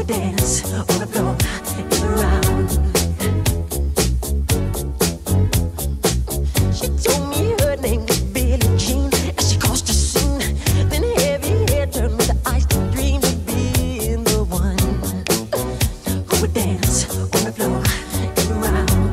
dance on the floor and around. She told me her name was Billie Jean as she crossed the scene. Then heavy hair turned with the eyes to dream of being the one who would dance on the floor and around.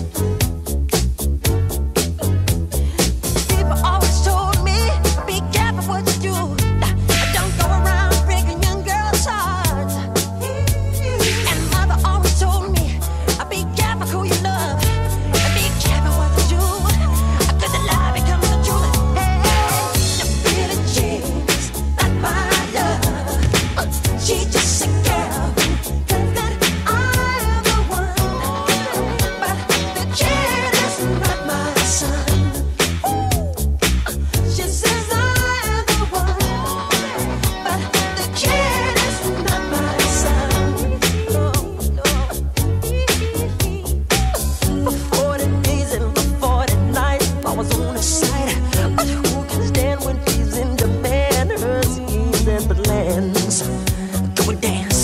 People always told me, be careful what you do. Don't go around breaking young girls' hearts. And mother always told me, be careful who you love. Be careful what you do. Cause the lie becomes the truth. Hey, the Billie Jean's not my love. She just a girl who thinks that I'm the one. But the kid is not my son. She says I'm the one. But the kid is not my son. No, no. For 40 days and for 40 nights I was on his side. But who can stand when he's in demand? Her schemes and plans. Go and dance